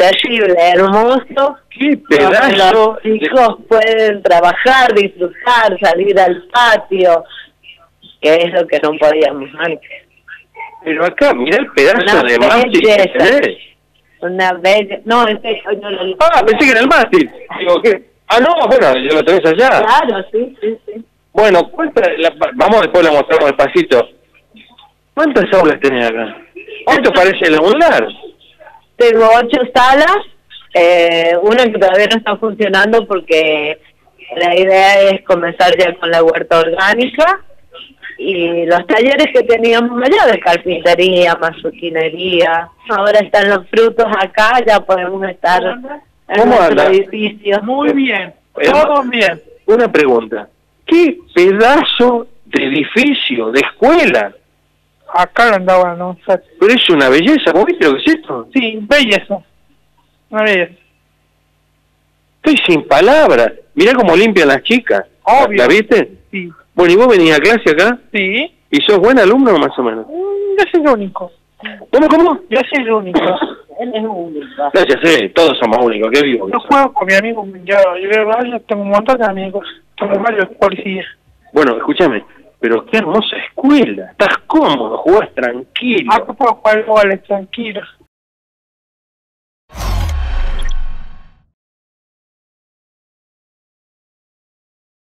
terrible, hermoso. ¡Qué pedazo! Los chicos pueden trabajar, disfrutar, salir al patio, que es lo que no podíamos antes. Pero acá, mira el pedazo Una de mástil que belleza. tenés. Una bella... No, no lo... Ah, pensé que era el mástil. Digo, ¿qué? Ah, no, bueno, ya lo tenés allá. Claro, sí. Bueno, vamos después la mostramos despacito. ¿Cuántas aulas tenés acá? Esto parece la UNLAR. Tengo 8 salas, una que todavía no está funcionando porque la idea es comenzar ya con la huerta orgánica, y los talleres que teníamos allá de carpintería, marroquinería. Ahora están los frutos acá, ya podemos estar en nuestro edificio. Muy bien, todo bien. Una pregunta, ¿qué pedazo de edificio, de escuela? Acá lo andaban, ¿no? Pero es una belleza, ¿vos viste lo que es esto? Sí, belleza. Una belleza. Estoy sin palabras. Mirá cómo limpian las chicas. Obvio. ¿La viste? Sí. Bueno, ¿y vos venís a clase acá? Sí. ¿Y sos buen alumno más o menos? Yo soy el único. ¿Cómo? Yo soy el único. Él es único. Gracias, todos somos únicos, qué vivo. Yo juego con mi amigo, yo tengo un montón de amigos, tengo varios policías. Bueno, escúchame, pero qué hermosa escuela, estás cómodo, jugás tranquilo. Acá puedo jugar goles tranquilos.